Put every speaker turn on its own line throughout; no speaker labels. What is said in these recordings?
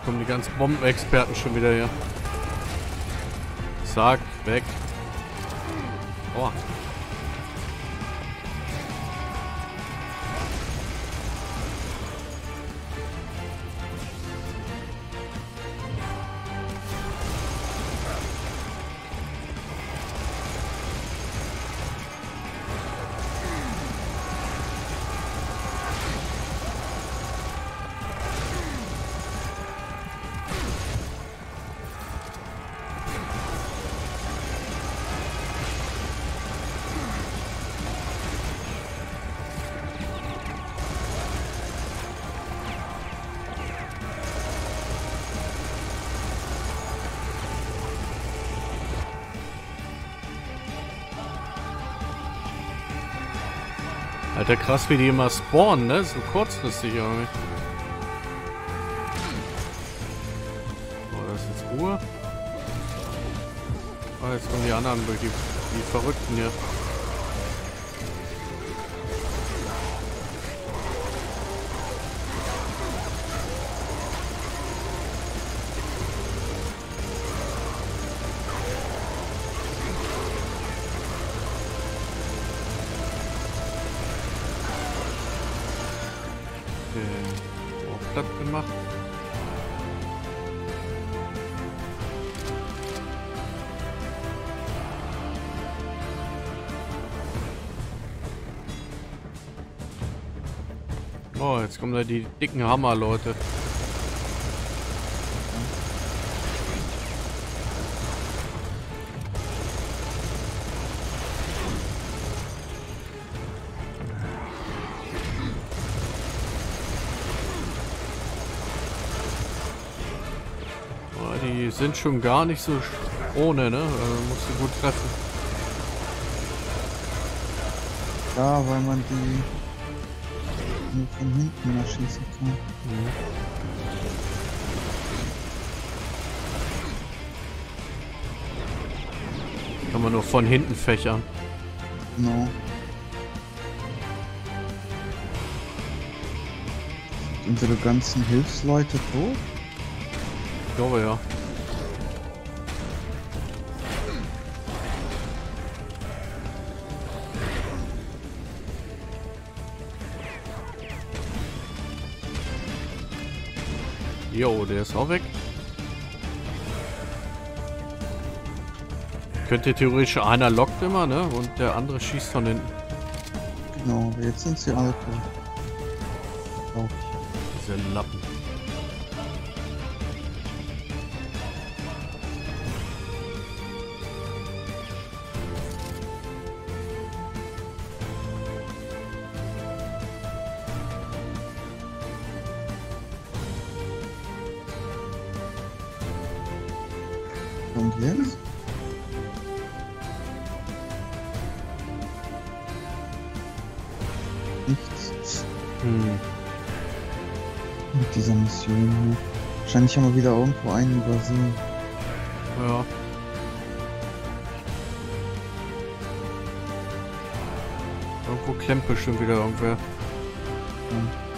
kommen die ganzen Bombenexperten schon wieder her. Zack, weg. Oh. Alter, krass, wie die immer spawnen, ne? So kurzfristig irgendwie. Oh, das ist jetzt Ruhe. Oh, jetzt kommen die anderen, die Verrückten hier. Auch platt gemacht. Oh, jetzt kommen da die dicken Hammer, Leute. Die sind schon gar nicht so ohne, ne? Musst du gut treffen.
Ja, weil man die nur von hinten erschießen kann.
Mhm. Kann man nur von hinten fächern.
Genau. Unsere ganzen Hilfsleute tot?
Ich glaube ja. Jo, der ist auch weg. Könnte theoretisch einer lockt immer, ne? Und der andere schießt von hinten.
Genau, jetzt sind sie alle tot. Oh.
Diese Lappen.
Und jetzt? Nichts mit dieser Mission hier. Wahrscheinlich haben wir wieder irgendwo einen übersehen.
Ja. Irgendwo klemmt bestimmt wieder irgendwer.
Ja.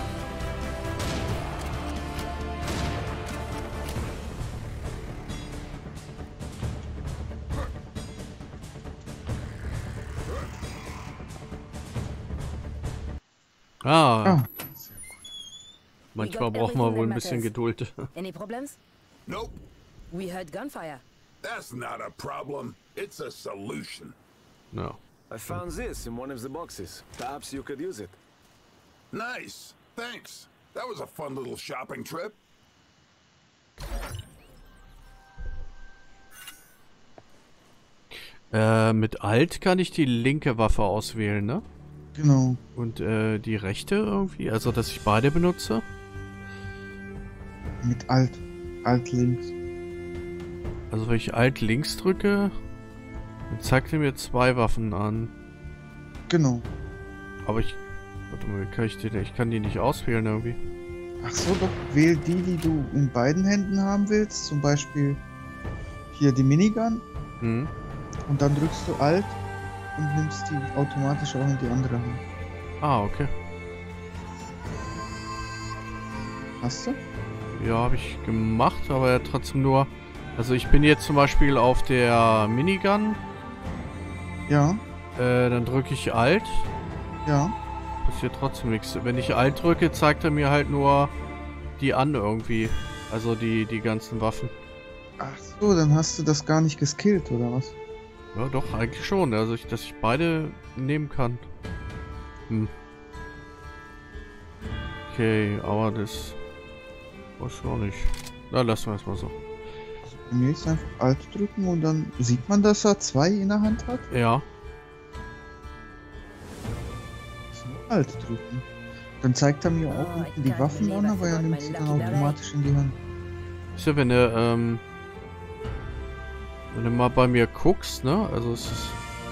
Ah,
Ah,
manchmal braucht man wohl ein bisschen Geduld.
Any problems?
Nope,
We heard gunfire.
that's not a problem. It's a solution.
No.
I found this in one of the boxes. Perhaps you could use it.
Nice. Thanks. That was a fun little shopping trip.
Mit Alt kann ich die linke Waffe auswählen, ne?
genau.
Und die rechte irgendwie? Also, dass ich beide benutze?
Mit Alt. Alt links.
Also, wenn ich Alt links drücke, dann zeigt er mir zwei Waffen an.
Genau.
Aber ich... Warte mal, kann ich die... Ich kann die nicht auswählen irgendwie.
Ach so, doch. Wähl die, die du in beiden Händen haben willst. Zum Beispiel hier die Minigun.
Hm.
Und dann drückst du Alt und nimmst die automatisch auch in die andere Hand.
Ah, okay.
Hast du?
Ja, habe ich gemacht, aber ja trotzdem nur... Also ich bin jetzt zum Beispiel auf der Minigun.
Ja,
Dann drücke ich Alt.
ja.
Passiert trotzdem nichts. Wenn ich Alt drücke, zeigt er mir halt nur die an irgendwie. Also die ganzen Waffen.
Ach so, dann hast du das gar nicht geskillt, oder was?
Ja, doch, eigentlich schon. Also, dass ich beide nehmen kann. Hm. Okay, aber das... weiß ich auch nicht. Na, lassen wir es mal so.
Also bei mir ist einfach Alt drücken und dann sieht man, dass er 2 in der Hand hat.
Ja.
Also nur Alt drücken. Dann zeigt er mir auch unten die Waffen an, aber er nimmt sie dann automatisch in die Hand.
Ist ja, wenn du mal bei mir guckst, ne? Also es ist...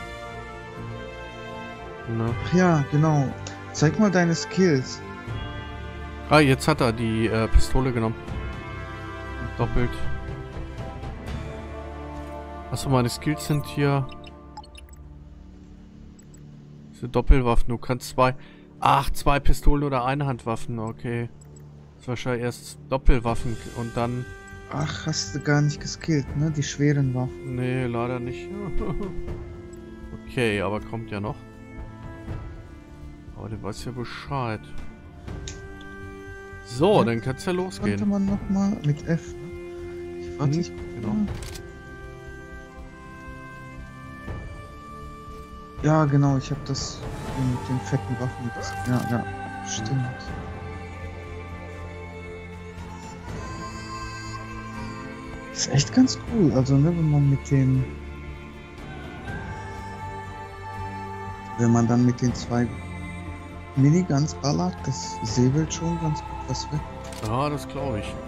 Ne?
Ach ja, genau. Zeig mal deine Skills.
Ah, jetzt hat er die Pistole genommen. Doppelt. Achso, meine Skills sind hier... Diese Doppelwaffen. Du kannst 2... Ach, 2 Pistolen oder Einhandwaffen. Okay. Das ist wahrscheinlich erst Doppelwaffen und dann...
Ach, hast du gar nicht geskillt, ne? Die schweren Waffen.
Nee, leider nicht. Okay, aber kommt ja noch. Aber der weiß ja Bescheid. So,
Ja,
dann kann's ja
Konnte
losgehen.
man nochmal mit F, ne? Warte, ich
Genau.
Ja, genau, ich habe das mit den fetten Waffen. Ja, stimmt. Ist echt ganz cool, also ne, wenn man dann mit den 2 Miniguns ballert, das säbelt schon ganz gut was weg.
Ja, das glaube ich.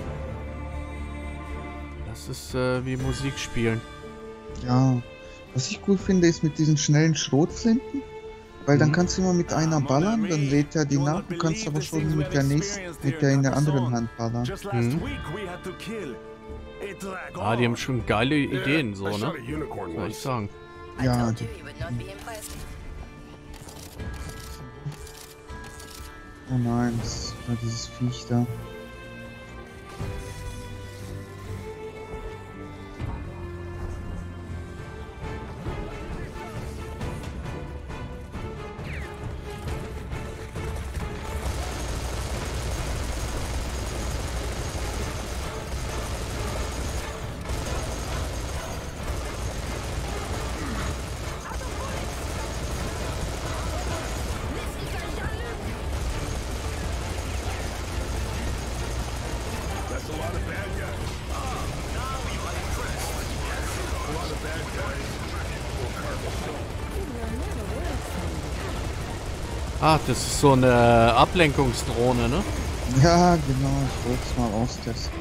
Das ist wie Musik spielen.
Ja, was ich cool finde, ist mit diesen schnellen Schrotflinten, weil dann kannst du immer mit einer ballern, dann lädt er die nach, du kannst aber schon mit der nächsten, mit der in der anderen Hand ballern.
Ah, die haben schon geile Ideen, so,
I
ne?
shot a unicorn
Soll ich
once.
sagen.
I
Ja,
told you he would not be impressed.
Oh nein, das war dieses Viech da.
That's a lot of bad guys. A lot of bad guys.
Ah, das ist so eine Ablenkungsdrohne, ne?
Ja, genau, ich wollte es mal austesten.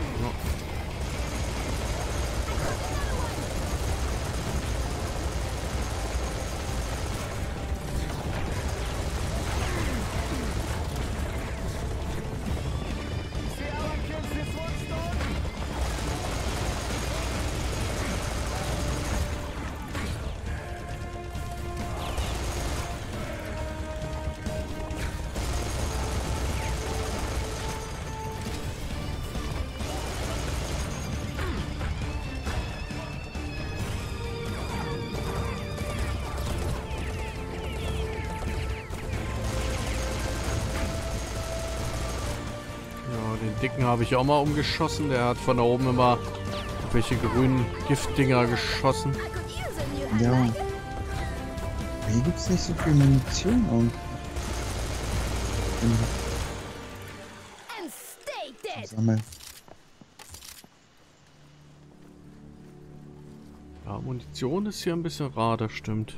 Den Dicken habe ich auch mal umgeschossen. Der hat von da oben immer welche grünen Giftdinger geschossen.
Ja. Hier gibt's nicht so viel Munition und
And stay dead.
sammeln.
Ja, Munition ist hier ein bisschen rar, das stimmt.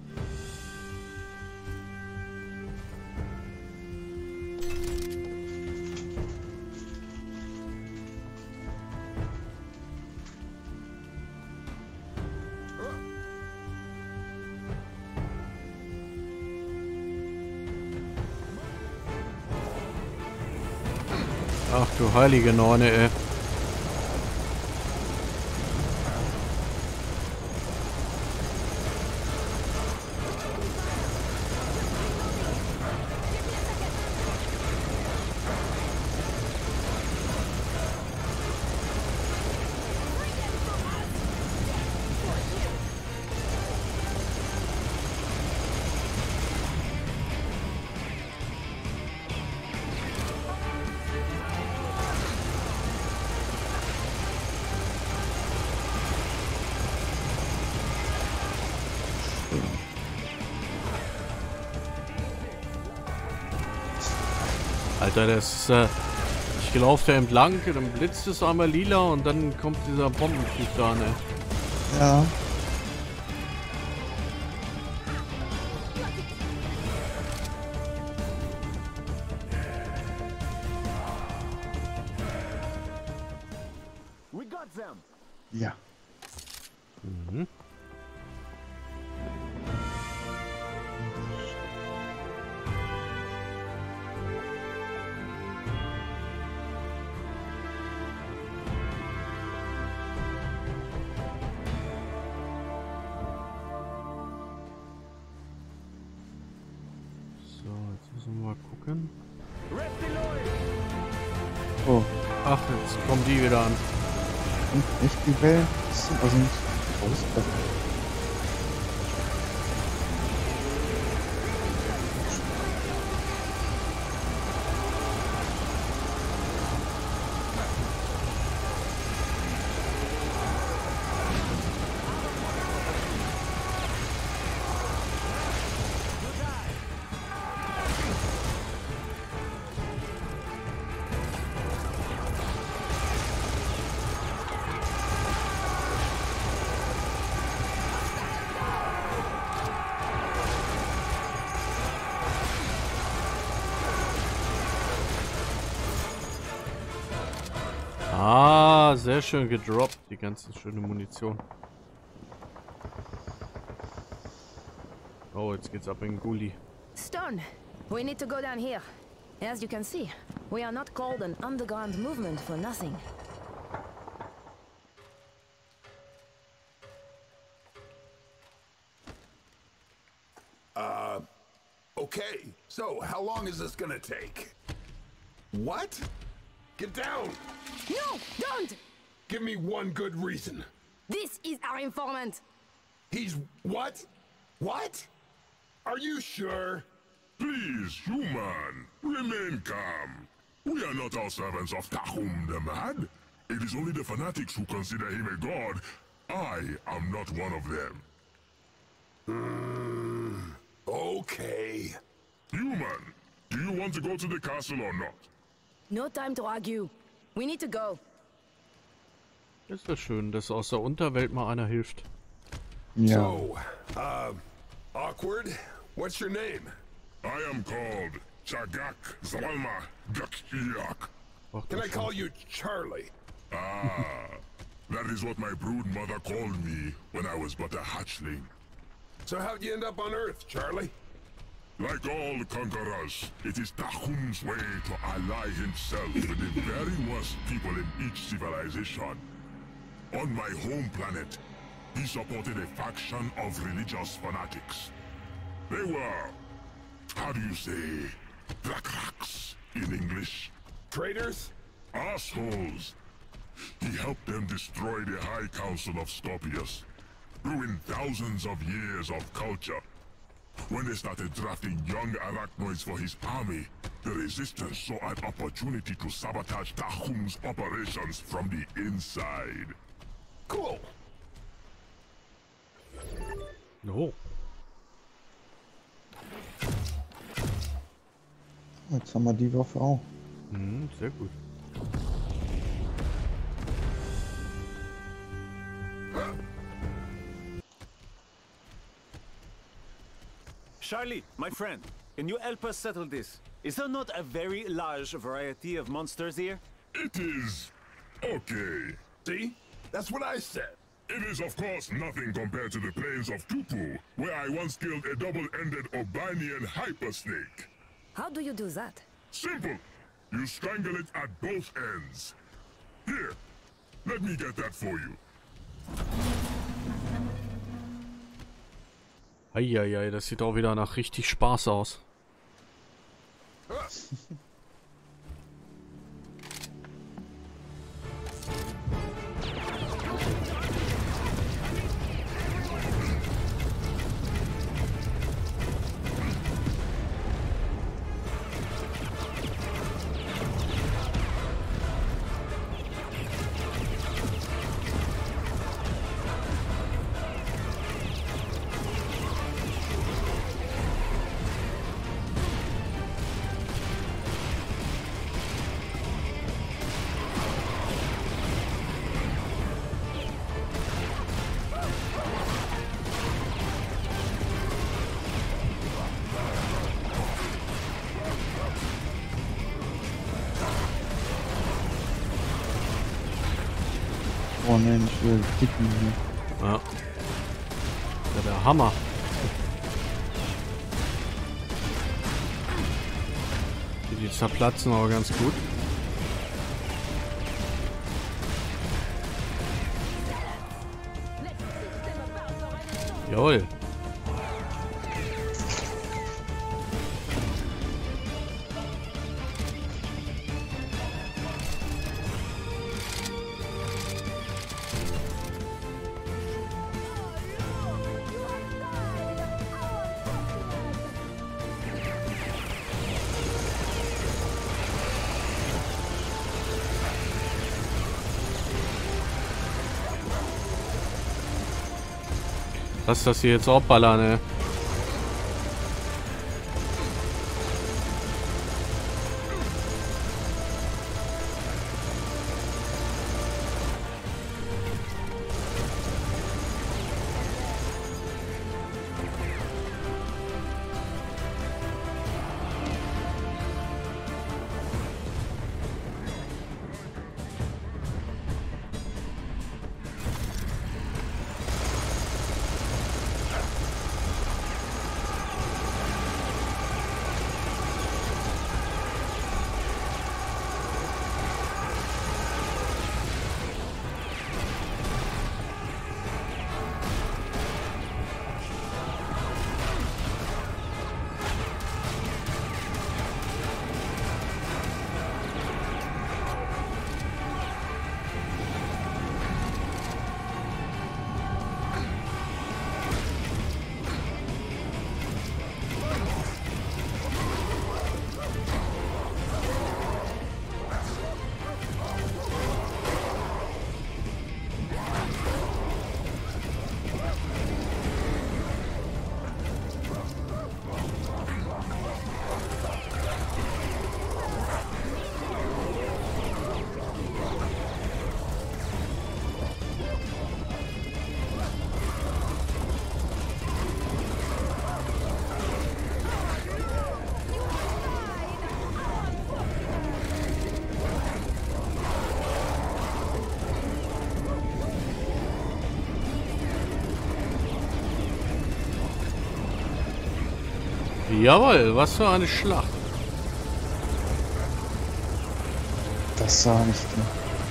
Ach du heilige Neune, ey. Alter, das ist, ich laufe da entlang, dann blitzt es einmal lila und dann kommt dieser Bombentyp da, ne?
Ja.
We got them.
Ja.
Mhm. So, jetzt müssen wir mal gucken.
Oh.
Ach, jetzt kommen die wieder an.
Und echt die Wellen sind also nicht raus.
Ah, sehr schön gedroppt, die ganze schöne Munition. Oh, jetzt geht's ab in den Gully.
Stone, we need to go down here. As you can see, we are not called an underground movement for nothing.
Okay, so how long is this gonna take? What? Get down!
No, don't!
Give me one good reason.
This is our informant.
He's what? What? Are you sure?
Please, human, remain calm. We are not all servants of Tahum the Mad. It is only the fanatics who consider him a god. I am not one of them.
Okay.
Human, do you want to go to the castle or not?
No time to argue. We need to go.
Ist ja schön, dass aus der Unterwelt mal einer hilft.
Ja.
So, awkward. What's your name?
I am called Chagak Zalma Gakiak.
Ach,
Can
das
I call you Charlie?
That is what my brood mother called me when I was but a hatchling.
So how'd you end up on Earth, Charlie?
Like all conquerors, it is Tahum's way to ally himself with the very worst people in each civilization. On my home planet, he supported a faction of religious fanatics. They were, how do you say, Drakraks in English?
Traitors?
Assholes. He helped them destroy the High Council of Scorpius, ruin thousands of years of culture. When they started drafting young arachnoids for his army, the Resistance saw an opportunity to sabotage Tahum's operations from the inside.
Cool.
Oh.
Jetzt haben wir die Waffe auch.
Mhm, sehr gut.
Charlie, my friend, can you help us settle this? Is there not a very large variety of monsters here?
It is okay.
See? That's what I said.
It is of course nothing compared to the plains of Tupu, where I once killed a double-ended Obanian hypersnake.
How do you do that?
Simple. You strangle it at both ends. Here, let me get that for you.
Eieiei, das sieht auch wieder nach richtig Spaß aus.
Oh nein, ich will ticken hier.
Ja. Ja, der Hammer. Die zerplatzen aber ganz gut. Jawohl. Lass das hier jetzt auch ballern, ey. Jawohl, was für eine Schlacht.
Das sah nicht mehr.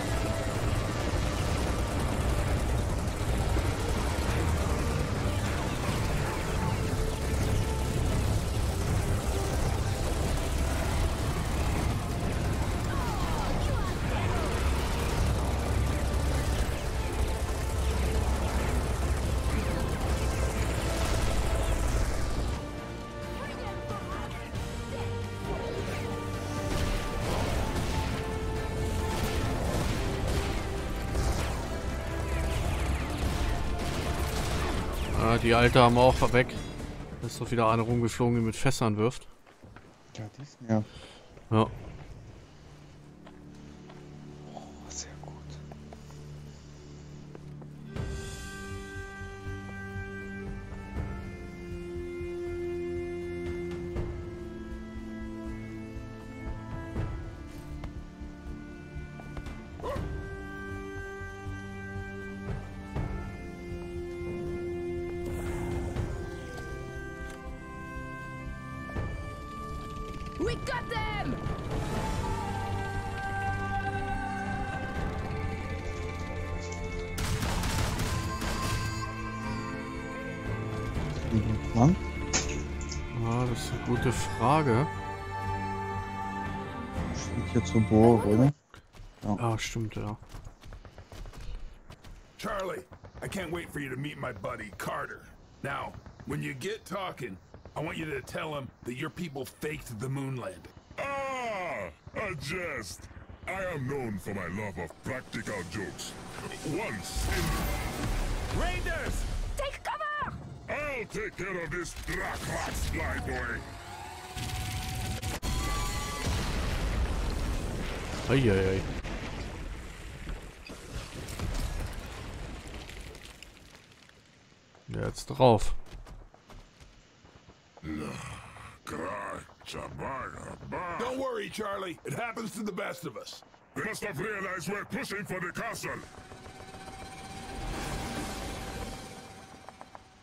Die Alte haben wir auch weg. Da ist doch wieder eine rumgeflogen, die mit Fässern wirft.
Ja, die ist ja.
Ja.
Oh, sehr gut.
We got them!
Lang?
Ah, das ist eine gute Frage.
Steht hier zur Burg, oder?
Ah, stimmt, ja.
Charlie, I can't wait for you to meet my buddy, Carter. Now, when you get talking, I want you to tell him that your people faked the moon landing.
Ah, a jest. I am known for my love of practical jokes. Once in...
Raiders!
Take cover!
I'll take care of this Draklax flyboy.
Eieiei. Der jetzt drauf.
Don't worry, Charlie. It happens to the best of us.
They must have realized we're pushing for the castle.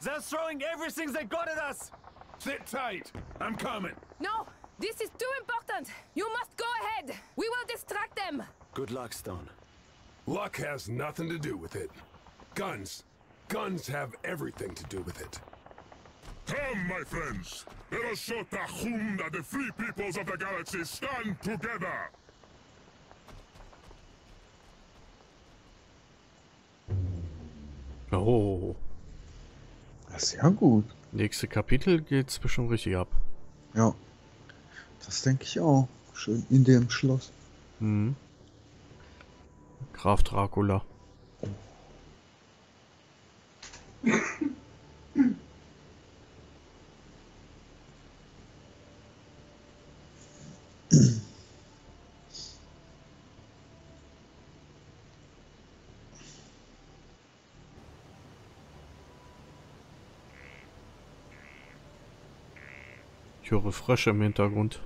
They're throwing everything they got at us!
Sit tight. I'm coming.
No, this is too important. You must go ahead. We will distract them.
Good luck, Stone.
Luck has nothing to do with it. Guns have everything to do with it.
Come, my friends. Let us show Tahum that the free peoples of the galaxy stand together.
Oh.
Das ist ja gut.
Nächste Kapitel geht's bestimmt richtig ab.
Ja. Das denke ich auch. Schön in dem Schloss.
Mhm. Graf Dracula. Ich höre Frösche im Hintergrund.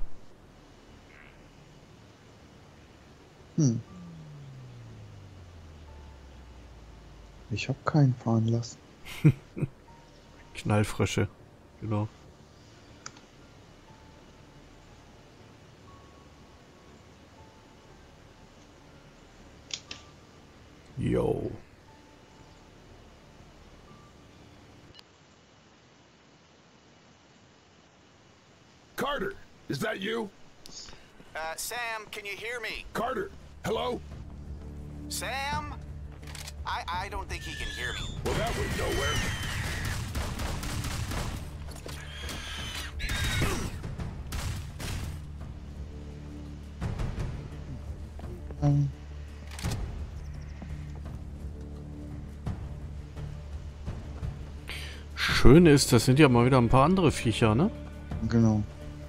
Ich habe keinen fahren lassen.
Knallfrösche. Genau. Yo.
Carter, is that you?
Sam, can you hear me?
Carter, hello?
Sam? I don't think he can hear me.
Well, that went nowhere.
Schön ist, das sind ja mal wieder ein paar andere Viecher, ne?
Genau.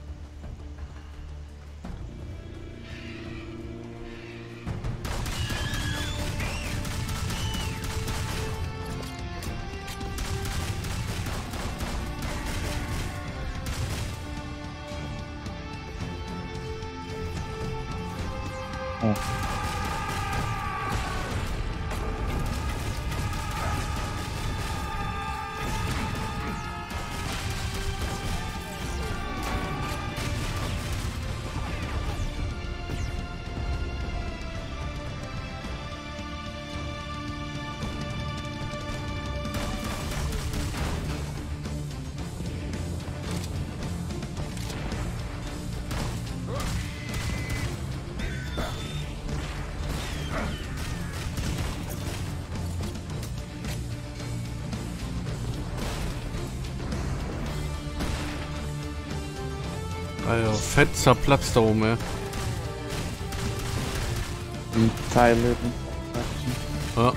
Oh.
Also, fett zerplatzt da oben, ey.
Die Teile.
Ja.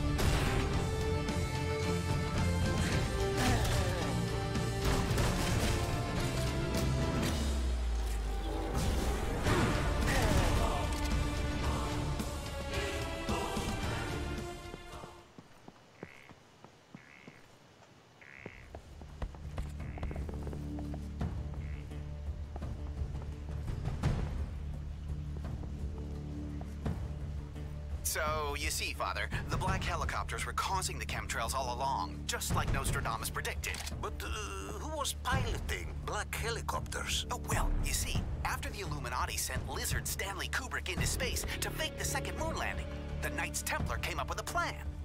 So, you see, Father, the black helicopters were causing the chemtrails all along, just like Nostradamus predicted.
But who was piloting black helicopters?
Oh, well, you see, after the Illuminati sent Lizard Stanley Kubrick into space to fake the second moon landing, the Knights Templar came up with a plan.